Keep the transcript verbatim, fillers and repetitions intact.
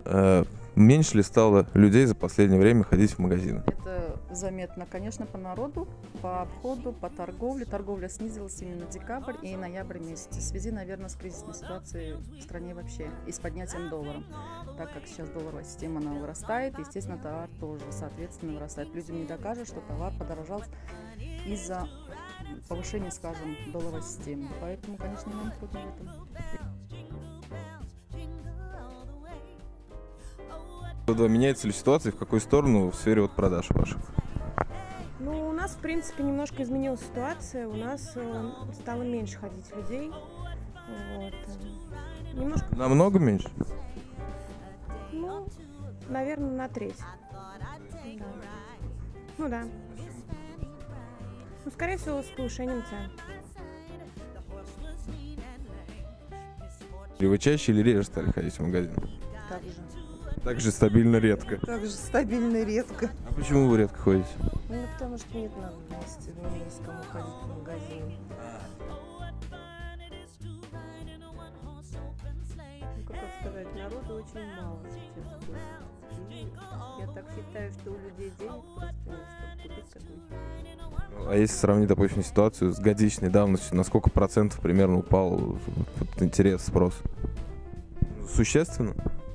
Э, меньше ли стало людей за последнее время ходить в магазины? Это заметно, конечно, по народу, по обходу, по торговле. Торговля снизилась именно декабрь и ноябрь месяц. В связи, наверное, с кризисной ситуацией в стране вообще и с поднятием доллара. Так как сейчас долларовая система, она вырастает, естественно, товар тоже, соответственно, вырастает. Людям не докажут, что товар подорожал из-за повышения, скажем, долларовой системы. Поэтому, конечно, нам трудно в этом. Меняется ли ситуация, в какую сторону в сфере вот продаж ваших? Ну, у нас, в принципе, немножко изменилась ситуация. У нас э, стало меньше ходить людей. Вот. Немножко, Намного меньше? ну, наверное, на треть. Да. Ну да. Ну, скорее всего, с повышением цен. Или вы чаще или реже стали ходить в магазин? Так же. Так же стабильно редко. Так же стабильно редко. А почему вы редко ходите? Ну, потому что нет надобности, ну, не с кому ходить в магазин. Ну, как сказать, народу очень мало сейчас ходит. И я так считаю, что у людей денег просто нет, чтобы купить такую. А если сравнить, допустим, ситуацию с годичной давностью, на сколько процентов примерно упал вот, интерес, спрос? Существенно?